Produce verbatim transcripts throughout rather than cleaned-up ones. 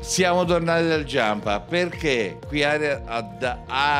Siamo tornati dal Giampa perché qui area, ad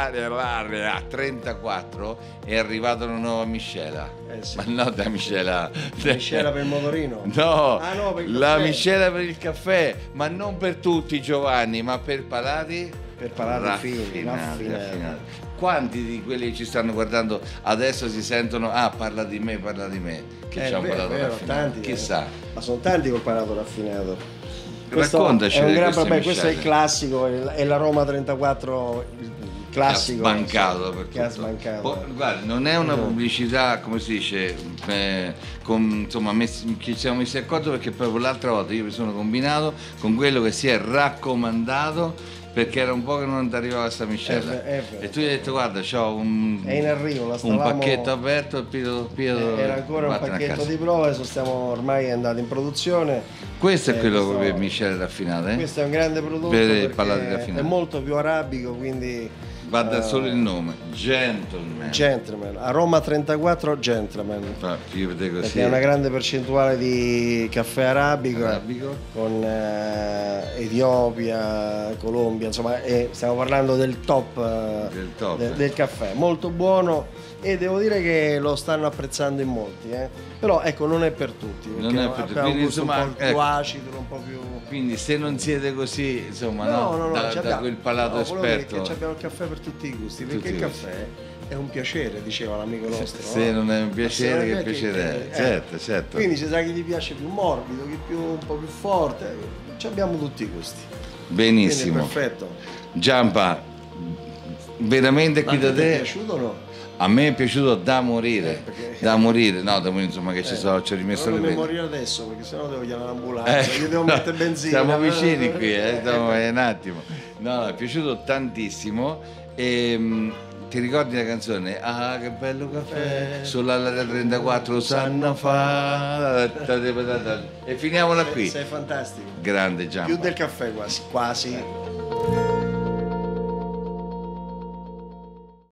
area trentaquattro è arrivata una nuova miscela. Eh sì. Ma no, da miscela. Miscela per il motorino? No, ah, no per il la caffè. miscela per il caffè, ma non per tutti, Giovanni, ma per palati per palati fini, raffinati, raffinati. raffinati. Quanti di quelli che ci stanno guardando adesso si sentono ah, parla di me, parla di me, che Eh, c'è un vero, palato vero, raffinato? tanti, Chissà. eh. Ma sono tanti col palato raffinato. Questo Raccontaci è un di gran queste vabbè, questo è il miscele. classico, è la Roma trentaquattro, il classico Che ha sbancato per che ha tutto. sbancato. Poi, guarda, non è una pubblicità, come si dice, eh, con, insomma, messi, ci siamo messi d'accordo perché proprio l'altra volta io mi sono combinato con quello che si è raccomandato perché era un po' che non ti arrivava questa miscela. È vero, è vero. E tu gli hai detto guarda, c'ho un, È in arrivo, la un stavamo- pacchetto aperto e Pietro, Pietro Era ancora un vattene a pacchetto casa. di prova, adesso stiamo ormai andati in produzione. Questo è Eh, quello questo- per miscele raffinate? Eh? Questo è un grande prodotto Per il perché palato è raffinato. molto più arabico, quindi Va da eh, solo il nome, Gentleman. Gentleman, a Roma trentaquattro Gentleman. Fa- io vedo così. Perché è una grande percentuale di caffè arabico, Arabico. con eh, Etiopia, Colombia, insomma, e stiamo parlando del top, eh, Del top. de- del caffè, molto buono e devo dire che lo stanno apprezzando in molti, eh. Però ecco non è per tutti, perché Non è per tutti, abbiamo un quindi, gusto insomma, un po' più ecco. acido, un po' più... Quindi se non siete così, insomma, no, No, no, no, da, ci da abbiamo- quel palato no, quello esperto. Perché abbiamo il caffè per tutti i gusti, Tutti perché il i gusti. caffè è un piacere, diceva l'amico nostro. Se no? non è un piacere, Ma se che non è piacere è? eh, Certo, certo. Quindi ci sa chi ti piace più morbido, chi più un po' più forte, ci abbiamo tutti i gusti. Benissimo. Quindi è perfetto. Giampa, veramente qui Ma da ti è te. piaciuto o no? A me è piaciuto da morire, Eh, perché- da morire, no, da morire, insomma che ci, Eh, so, ci ho rimesso non le mi penne. morire adesso perché sennò devo chiamare l'ambulanza, Eh, gli devo no, mettere benzina. siamo vicini qui, eh, stiamo, eh, un attimo. No, no, è piaciuto tantissimo. E, mh, ti ricordi la canzone? Ah, che bello caffè, sull'ala del trentaquattro lo sanno fa. E finiamola qui. Sei fantastico. Grande Giampa. Più del caffè quasi, quasi.